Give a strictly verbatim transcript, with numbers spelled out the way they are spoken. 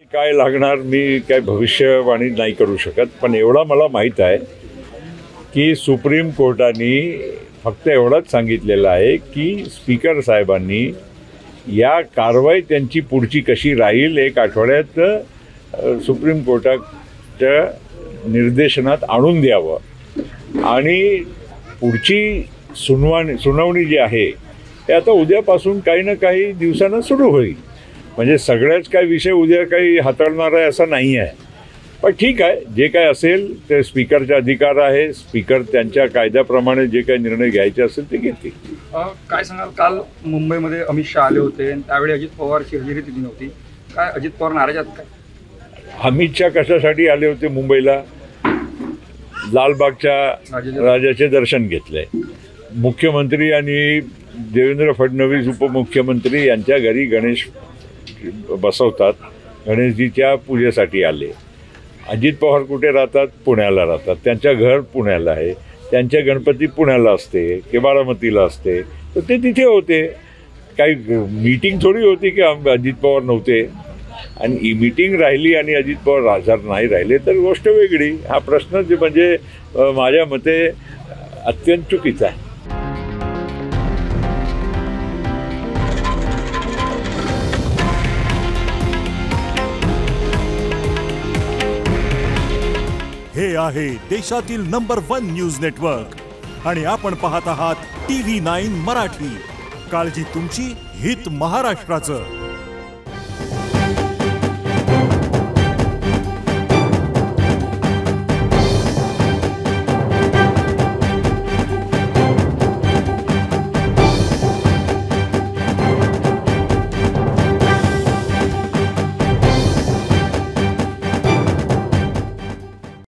काय लागणार मी काय भविष्यवाणी नाही करू शकत, पण एवढा मला माहीत आहे की सुप्रीम कोर्टाने फक्त एवढंच सांगितलेलं आहे की स्पीकर साहेबांनी या कारवाई त्यांची पुढची कशी राहील एक आठवड्यात सुप्रीम कोर्टाच्या निर्देशनात आणून द्यावं आणि पुढची सुनवाणी सुनावणी जी आहे ते आता उद्यापासून काही ना काही दिवसानं सुरू होईल. म्हणजे सगळ्याच काही विषय उद्या काही हाताळणार आहे असं नाही आहे, पण ठीक आहे, जे काय असेल ते स्पीकरचा अधिकार आहे. स्पीकर त्यांच्या कायद्याप्रमाणे जे काही निर्णय घ्यायचे असेल ते घेतील. काय सांगाल, काल मुंबईमध्ये अमित शहा आले होते, त्यावेळी अजित पवारची हजेरी दिली नव्हती, काय अजित पवार नाराज आहेत काय? अमित शहा कशासाठी आले होते मुंबईला? लालबागच्या राजाचे दर्शन घेतले. मुख्यमंत्री आणि देवेंद्र फडणवीस उपमुख्यमंत्री यांच्या घरी गणेश बसवतात, गणेशजीच्या पूजेसाठी आले. अजित पवार कुठे राहतात? पुण्याला राहतात. त्यांच्या घर पुण्याला आहे, त्यांचे गणपती पुण्याला असते की बारामतीला असते, तर ते तिथे होते. काही मीटिंग थोडी होती की अजित पवार नव्हते. आणि ही मीटिंग राहिली आणि अजित पवार हजर नाही राहिले तर गोष्ट वेगळी. हा प्रश्न जे म्हणजे माझ्या मते अत्यंत चुकीचा आहे. हे आहे देशातील नंबर वन न्यूज नेटवर्क आणि आपण पाहत आहात टी व्ही नाईन मराठी. काळजी तुमची, हित महाराष्ट्राचं.